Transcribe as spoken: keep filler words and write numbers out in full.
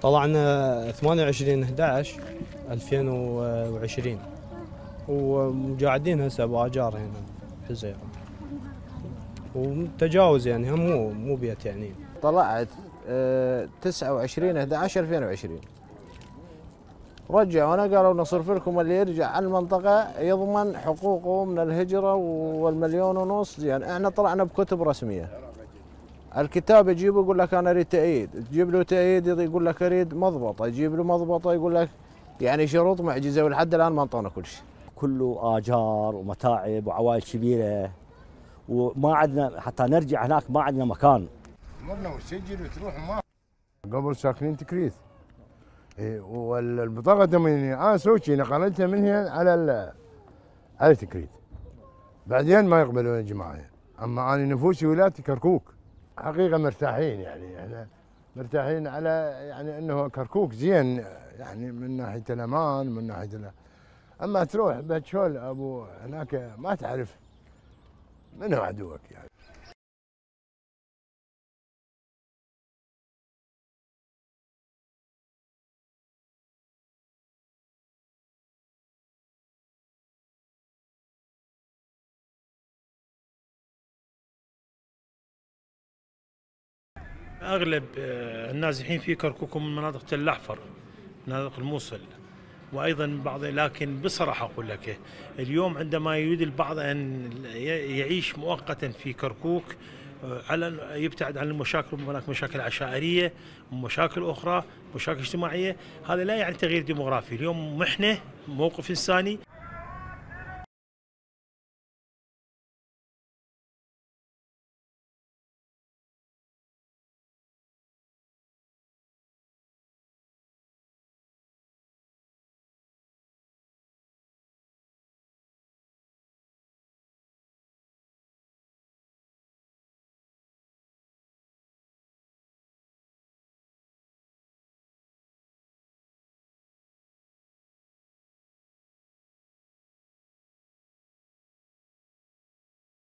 طلعنا ثمانية وعشرين أحد عشر ألفين وعشرين وقاعدين هسه بآجار هنا بالجزيرة، وتجاوز يعني هم مو مو بيت يعني. طلعت تسعة وعشرين أحد عشر ألفين وعشرين، رجعونا قالوا نصرف لكم اللي يرجع على المنطقة يضمن حقوقه من الهجرة والمليون ونص. يعني احنا طلعنا بكتب رسمية، الكتاب يجيب يقول لك انا اريد تأييد، تجيب له تأييد يقول لك اريد مضبطة، يجيب له مضبطة يقول لك يعني شروط معجزة، ولحد الان ما انطونا كل شيء. كله آجار ومتاعب وعوائل كبيرة، وما عندنا حتى نرجع هناك ما عندنا مكان. مرنا وتسجل وتروح ما قبل ساكنين تكريت. إيه والبطاقة التموينية انا سويت نقلتها من هنا على على تكريت. بعدين ما يقبلون الجماعة، اما انا نفوسي ولادتي كركوك. حقيقة مرتاحين، يعني احنا مرتاحين على يعني انه كركوك زين، يعني من ناحية الامان من ناحية الأمان. اما تروح بتشول ابو هناك ما تعرف من هو عدوك يعني. اغلب النازحين في كركوك من مناطق تل احفر، مناطق الموصل، وايضا بعض، لكن بصراحه اقول لك اليوم عندما يريد البعض ان يعيش مؤقتا في كركوك على يبتعد عن المشاكل، هناك مشاكل عشائريه ومشاكل اخرى، مشاكل اجتماعيه، هذا لا يعني تغيير ديموغرافي. اليوم محنه، موقف انساني.